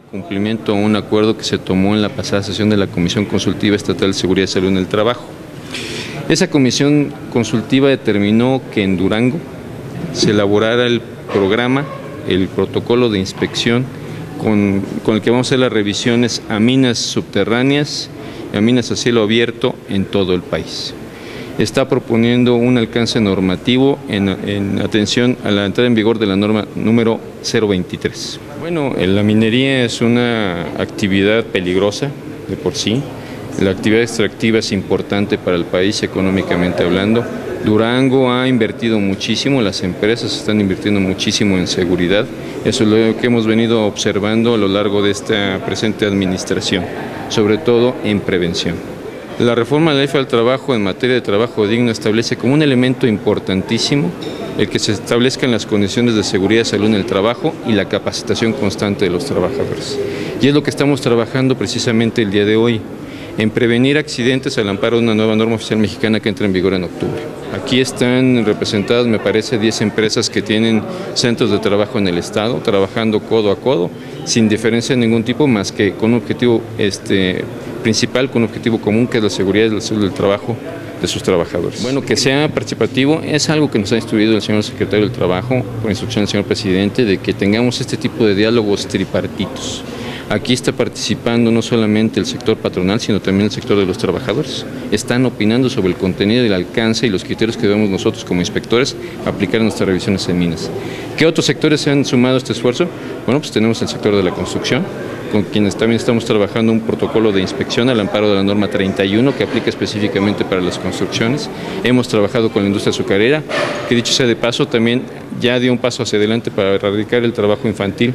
cumplimiento a un acuerdo que se tomó en la pasada sesión de la Comisión Consultiva Estatal de Seguridad y Salud en el Trabajo. Esa comisión consultiva determinó que en Durango se elaborara el programa, el protocolo de inspección con el que vamos a hacer las revisiones a minas subterráneas y a minas a cielo abierto en todo el país. Está proponiendo un alcance normativo en atención a la entrada en vigor de la norma número 023. Bueno, la minería es una actividad peligrosa de por sí. La actividad extractiva es importante para el país económicamente hablando. Durango ha invertido muchísimo, las empresas están invirtiendo muchísimo en seguridad. Eso es lo que hemos venido observando a lo largo de esta presente administración, sobre todo en prevención. La reforma de la Ley Federal del Trabajo en materia de trabajo digno establece como un elemento importantísimo el que se establezcan las condiciones de seguridad y salud en el trabajo y la capacitación constante de los trabajadores. Y es lo que estamos trabajando precisamente el día de hoy, en prevenir accidentes al amparo de una nueva norma oficial mexicana que entra en vigor en octubre. Aquí están representadas, me parece, 10 empresas que tienen centros de trabajo en el Estado, trabajando codo a codo, sin diferencia de ningún tipo, más que con un objetivo principal, con un objetivo común, que es la seguridad y la salud del trabajo de sus trabajadores. Bueno, que sea participativo es algo que nos ha instruido el señor secretario del Trabajo, por instrucción del señor presidente, de que tengamos este tipo de diálogos tripartitos. Aquí está participando no solamente el sector patronal, sino también el sector de los trabajadores. Están opinando sobre el contenido, el alcance y los criterios que debemos nosotros como inspectores aplicar en nuestras revisiones en minas. ¿Qué otros sectores se han sumado a este esfuerzo? Bueno, pues tenemos el sector de la construcción, con quienes también estamos trabajando un protocolo de inspección al amparo de la norma 31 que aplica específicamente para las construcciones. Hemos trabajado con la industria azucarera, que dicho sea de paso también ya dio un paso hacia adelante para erradicar el trabajo infantil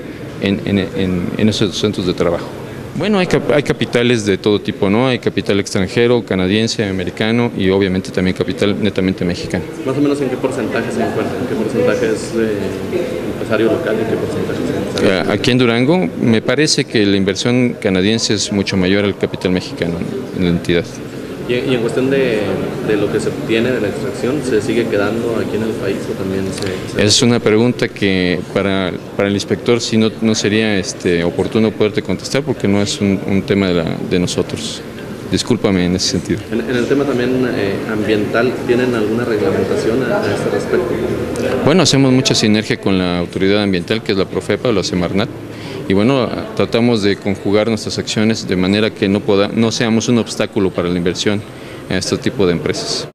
en esos centros de trabajo. Bueno, hay capitales de todo tipo, ¿no? Hay capital extranjero, canadiense, americano y obviamente también capital netamente mexicano. ¿Más o menos en qué porcentaje se encuentra? ¿En qué porcentaje es empresario local y qué porcentaje es empresario? Aquí en Durango me parece que la inversión canadiense es mucho mayor al capital mexicano en la entidad. Y en cuestión de lo que se obtiene de la extracción, ¿se sigue quedando aquí en el país o también se... Es una pregunta que para el inspector sí no sería oportuno poderte contestar porque no es un tema de nosotros. Discúlpame en ese sentido. En el tema también ambiental, ¿tienen alguna reglamentación a este respecto? Bueno, hacemos mucha sinergia con la autoridad ambiental, que es la Profepa o la Semarnat. Y bueno, tratamos de conjugar nuestras acciones de manera que no seamos un obstáculo para la inversión en este tipo de empresas.